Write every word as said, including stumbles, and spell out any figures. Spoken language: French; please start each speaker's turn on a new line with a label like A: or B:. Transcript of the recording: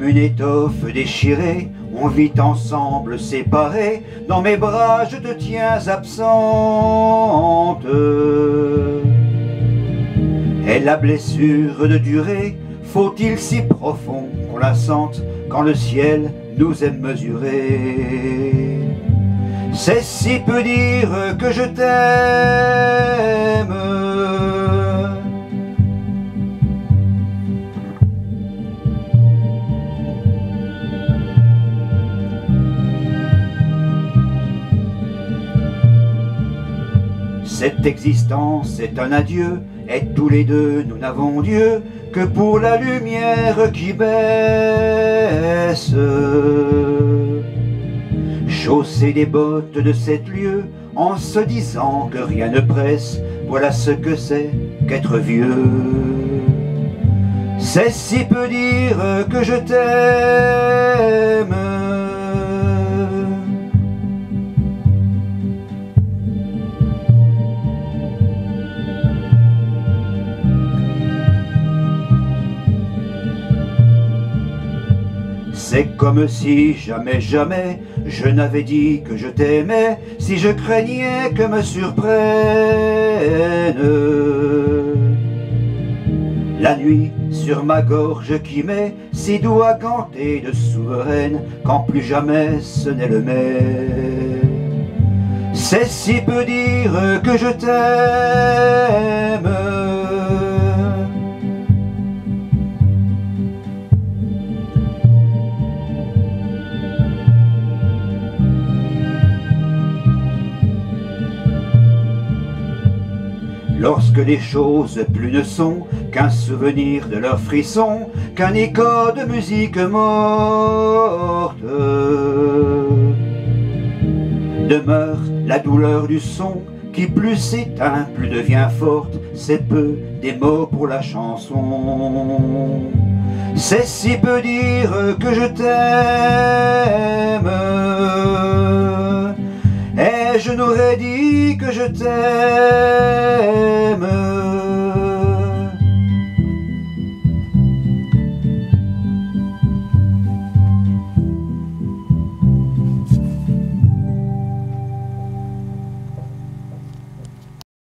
A: Comme une étoffe déchirée, on vit ensemble séparés. Dans mes bras je te tiens absente. Et la blessure de durée, faut-il si profond qu'on la sente quand le ciel nous aime mesurer? C'est si peu dire que je t'aime. Cette existence est un adieu, et tous les deux nous n'avons Dieu que pour la lumière qui baisse. Chausser des bottes de sept lieues en se disant que rien ne presse, voilà ce que c'est qu'être vieux. C'est si peu dire que je t'aime. C'est comme si jamais, jamais je n'avais dit que je t'aimais, si je craignais que me surprenne la nuit sur ma gorge qui met ses doigts gantés de souveraine, quand plus jamais ce n'est le mien. C'est si peu dire que je t'aime. Lorsque les choses plus ne sont qu'un souvenir de leurs frissons, qu'un écho de musique morte, demeure la douleur du son qui plus s'éteint, plus devient forte. C'est peu des mots pour la chanson. C'est si peu dire que je t'aime. Et je n'aurais dit que je t'aime.